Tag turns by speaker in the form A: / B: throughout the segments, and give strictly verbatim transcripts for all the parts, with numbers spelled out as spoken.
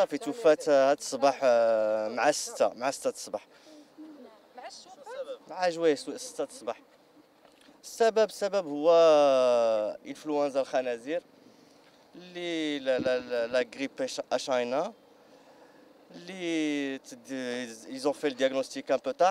A: صافي توفات هاد الصباح مع ستة مع ستة الصباح.
B: مع الشوفة؟
A: مع جويس ستة الصباح. السبب السبب هو انفلونزا الخنازير اللي لا لا لا غريب اشاينا اللي ils ont fait le diagnostic un peu tard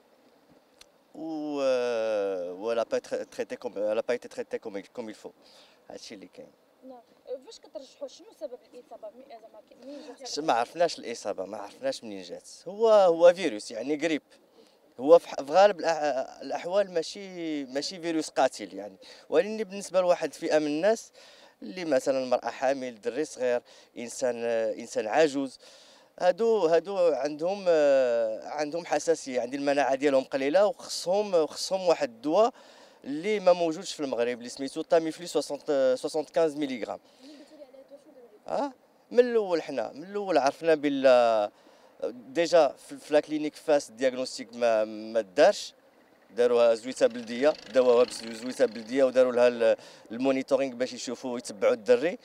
A: ou ou elle a pas été traitée comme elle a pas été traitée comme comme il faut. هادشي اللي كاين.
B: نعم، فاش كترجحوا شنو سبب الاصابه؟ زعما منين جات؟
A: ما عرفناش الاصابه، ما عرفناش منين جات. هو هو فيروس يعني غريب. هو في غالب الاحوال ماشي ماشي فيروس قاتل يعني، ولكن بالنسبه لواحد فئه من الناس اللي مثلا مرأة حامل، دري صغير، انسان انسان عجوز، هادو هادو عندهم عندهم حساسيه، عندي المناعه ديالهم قليله وخصهم خصهم واحد الدواء اللي ما موجودش في المغرب اللي سميتو تاميفلو خمسة وستين ملغ. اه من الاول حنا من الاول عرفنا بلا ديجا في لا كلينيك فاس الدياغنوستيك ما ما دارش، داروها زويته بلديه، داوها بزويته بلديه وداروا لها المونيتورينغ باش يشوفوا يتبعوا الدري.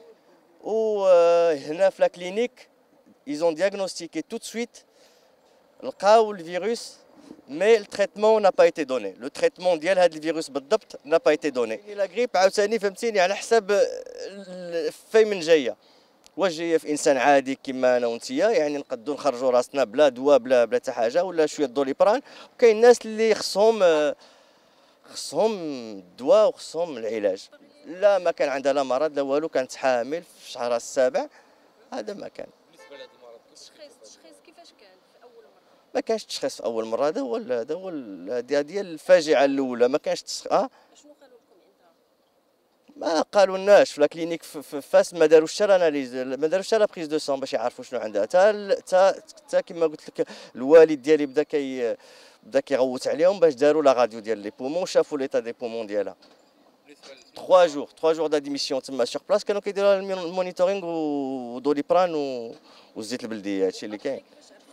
A: وهنا في لا كلينيك ils ont diagnostiqué tout de suite لقاو الفيروس مي التريتمون n'a pas été donné. لو تريتمون ديال هذا الفيروس بالضبط n'a pas été donné. لا غريب عاوتاني فهمتيني على حساب فين من جايه، واش جايه في انسان عادي كيما انا وانتيا يعني نقدروا نخرجوا راسنا بلا دواء بلا بلا حتى حاجه، ولا شويه دوليبران، وكاين الناس اللي خصهم خصهم الدواء وخصهم العلاج. لا ما كان عندها لا مرض لا والو، كانت حامل في شهرها السابع، هذا ما كان.
C: بالنسبه لهذا المرض
B: التشخيص التشخيص كيفاش كان في اول مره؟
A: ما كانش تشخيص في اول مره، هذا هو هذا هو هذه الفاجعه الاولى. ما كانش تشخيص. اه
B: شنو قالوا لكم عندها؟
A: ما قالوا لناش في لا كلينيك في فاس، ما داروش حتى الاناليز، ما داروش حتى لا بريز دو سون باش يعرفوا شنو عندها. حتى حتى حتى كما قلت لك الوالد ديالي بدا كي بدا كيغوت عليهم باش داروا لا راديو ديال لي بومون وشافوا ليطا دي بومون ديالها. ثلاثة جور ثلاثة جور داديميسيون تما سور بلاص، كانوا كيديروا المونيتورينغ ودوليبران والزيت البلدي، هادشي اللي كاين.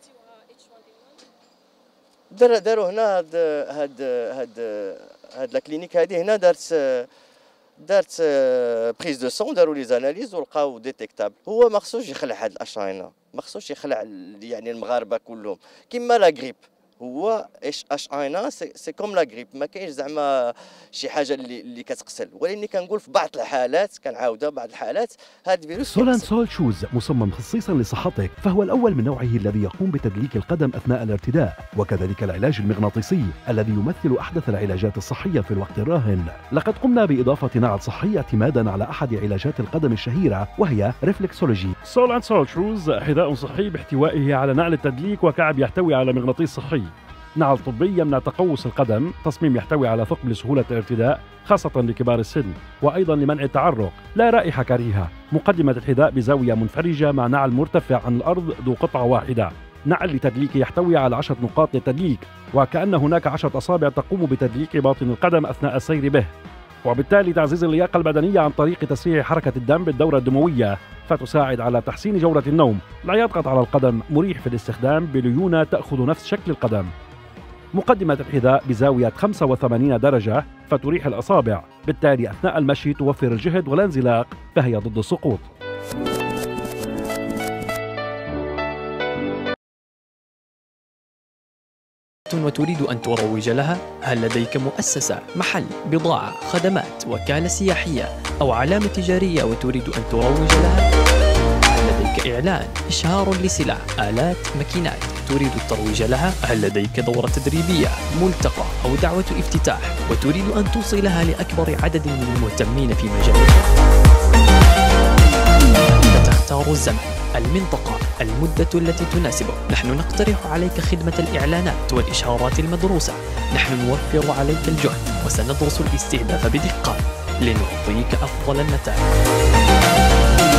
A: دار داروا هنا هاد هاد هاد هاد لا كلينيك هادي هنا دارت دارت بريز دو سون، داروا لي زاناليز ولقاو ديتيكتابل. هو ما خصوش يخلع هاد الاشاينا، ما خصوش يخلع يعني المغاربه كلهم كيما لا غريب. هو اش اش اينا سي كوم لا غريب، ما كاينش زعما شي حاجه اللي اللي كتقتل، ولكن كنقول في بعض الحالات كنعاودها بعض الحالات هاد الفيروس.
D: سولانسول شوز مصمم خصيصا لصحتك، فهو الاول من نوعه الذي يقوم بتدليك القدم اثناء الارتداء، وكذلك العلاج المغناطيسي الذي يمثل احدث العلاجات الصحيه في الوقت الراهن. لقد قمنا باضافه نعل صحي اعتمادا على احد علاجات القدم الشهيره وهي ريفلكسولوجي.
E: سولانسول شوز حذاء صحي باحتوائه على نعل التدليك وكعب يحتوي على مغناطيس صحي. نعل طبي يمنع تقوس القدم، تصميم يحتوي على ثقب لسهولة الارتداء خاصة لكبار السن، وأيضا لمنع التعرق، لا رائحة كريهة. مقدمة الحذاء بزاوية منفرجة مع نعل مرتفع عن الأرض ذو قطعة واحدة. نعل لتدليك يحتوي على عشرة نقاط للتدليك، وكأن هناك عشرة أصابع تقوم بتدليك باطن القدم أثناء السير به، وبالتالي تعزيز اللياقة البدنية عن طريق تسريع حركة الدم بالدورة الدموية، فتساعد على تحسين جودة النوم. لا يضغط على القدم، مريح في الاستخدام بليونة تأخذ نفس شكل القدم. مقدمة الحذاء بزاوية خمسة وثمانين درجة فتريح الأصابع، بالتالي أثناء المشي توفر الجهد والانزلاق، فهي ضد السقوط.
F: وتريد أن تروج لها؟ هل لديك مؤسسة، محل، بضاعة، خدمات، وكالة سياحية أو علامة تجارية وتريد أن تروج لها؟ هل لديك إعلان، إشهار لسلع، آلات، ماكينات تريد الترويج لها؟ هل لديك دورة تدريبية، ملتقى أو دعوة افتتاح وتريد أن توصلها لأكبر عدد من المهتمين في مجالك؟ تختار الزمن، المنطقة، المدة التي تناسبك. نحن نقترح عليك خدمة الإعلانات والإشهارات المدروسة. نحن نوفر عليك الجهد وسندرس الاستهداف بدقة لنعطيك أفضل النتائج.